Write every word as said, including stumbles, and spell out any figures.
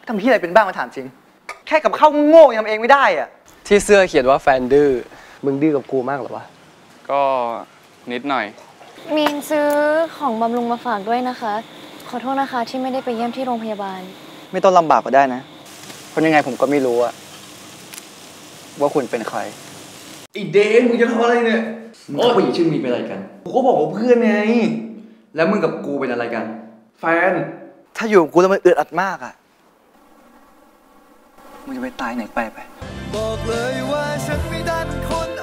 ทำที่อะไรเป็นบ้างมาถามจริงแค่กับข้าวโง่ยังทำเองไม่ได้อ่ะที่เสื้อเขียนว่าแฟนดื้อมึงดื้อกับกูมากหรอวะก็นิดหน่อยมีนซื้อของบำรุงมาฝากด้วยนะคะขอโทษนะคะที่ไม่ได้ไปเยี่ยมที่โรงพยาบาลไม่ต้องลำบากก็ได้นะเพราะยังไงผมก็ไม่รู้อะว่าคุณเป็นใครไอเดนมึงจะทำอะไรเนี่ยมึงกับผู้หญิงชื่อมีเป็นอะไรกันกูก็บอกว่าเพื่อนไงแล้วมึงกับกูเป็นอะไรกันแฟนถ้าอยู่กับกูแล้วมันอึดอัดมากอะมึงจะไปตายไหนไปไปบอกเลยว่าฉันไม่ดันคน